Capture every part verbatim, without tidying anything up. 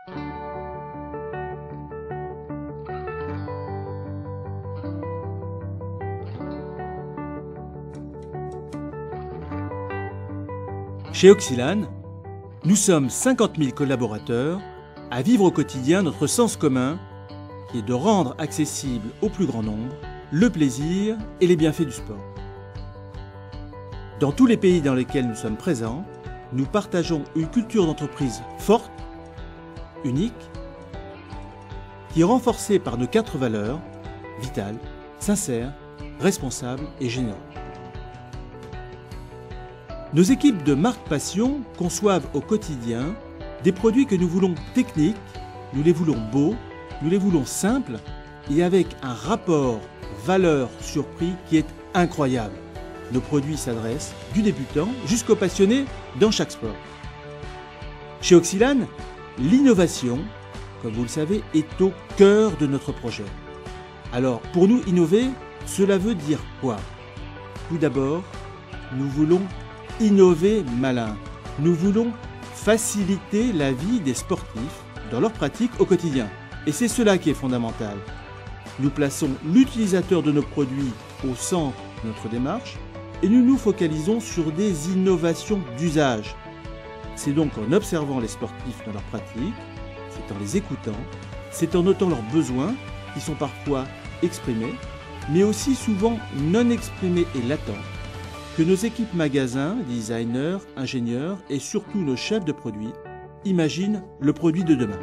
Chez Oxylane, nous sommes cinquante mille collaborateurs à vivre au quotidien notre sens commun qui est de rendre accessible au plus grand nombre le plaisir et les bienfaits du sport. Dans tous les pays dans lesquels nous sommes présents, nous partageons une culture d'entreprise forte, unique, qui est renforcée par nos quatre valeurs vitales, sincères, responsables et généreuses. Nos équipes de marque passion conçoivent au quotidien des produits que nous voulons techniques, nous les voulons beaux, nous les voulons simples et avec un rapport valeur-sur-prix qui est incroyable. Nos produits s'adressent du débutant jusqu'au passionné dans chaque sport. Chez Oxylane, l'innovation, comme vous le savez, est au cœur de notre projet. Alors, pour nous, innover, cela veut dire quoi? Tout d'abord, nous voulons innover malin. Nous voulons faciliter la vie des sportifs dans leur pratique au quotidien. Et c'est cela qui est fondamental. Nous plaçons l'utilisateur de nos produits au centre de notre démarche et nous nous focalisons sur des innovations d'usage. C'est donc en observant les sportifs dans leur pratique, c'est en les écoutant, c'est en notant leurs besoins qui sont parfois exprimés, mais aussi souvent non exprimés et latents, que nos équipes magasins, designers, ingénieurs et surtout nos chefs de produits imaginent le produit de demain.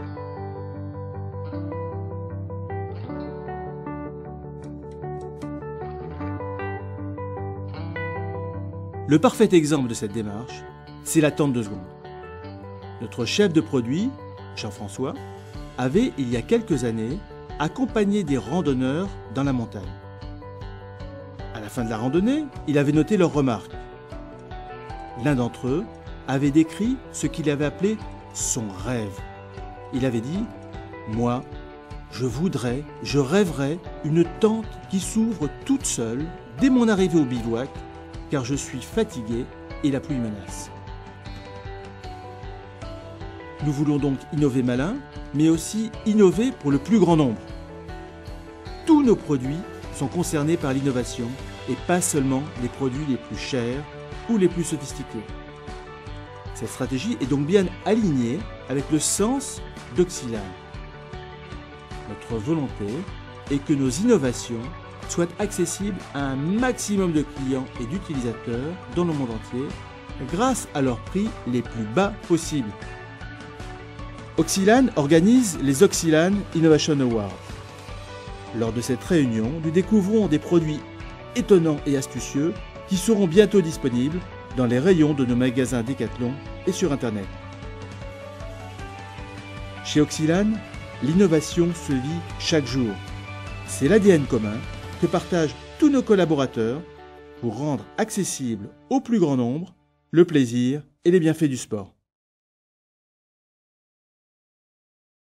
Le parfait exemple de cette démarche, c'est l'attente de secondes. Notre chef de produit, Jean-François, avait, il y a quelques années, accompagné des randonneurs dans la montagne. À la fin de la randonnée, il avait noté leurs remarques. L'un d'entre eux avait décrit ce qu'il avait appelé son rêve. Il avait dit « Moi, je voudrais, je rêverais une tente qui s'ouvre toute seule dès mon arrivée au bivouac, car je suis fatigué et la pluie menace. » Nous voulons donc innover malin, mais aussi innover pour le plus grand nombre. Tous nos produits sont concernés par l'innovation et pas seulement les produits les plus chers ou les plus sophistiqués. Cette stratégie est donc bien alignée avec le sens d'Oxylane. Notre volonté est que nos innovations soient accessibles à un maximum de clients et d'utilisateurs dans le monde entier grâce à leurs prix les plus bas possibles. Oxylane organise les Oxylane Innovation Awards. Lors de cette réunion, nous découvrons des produits étonnants et astucieux qui seront bientôt disponibles dans les rayons de nos magasins Decathlon et sur Internet. Chez Oxylane, l'innovation se vit chaque jour. C'est l'A D N commun que partagent tous nos collaborateurs pour rendre accessible au plus grand nombre le plaisir et les bienfaits du sport.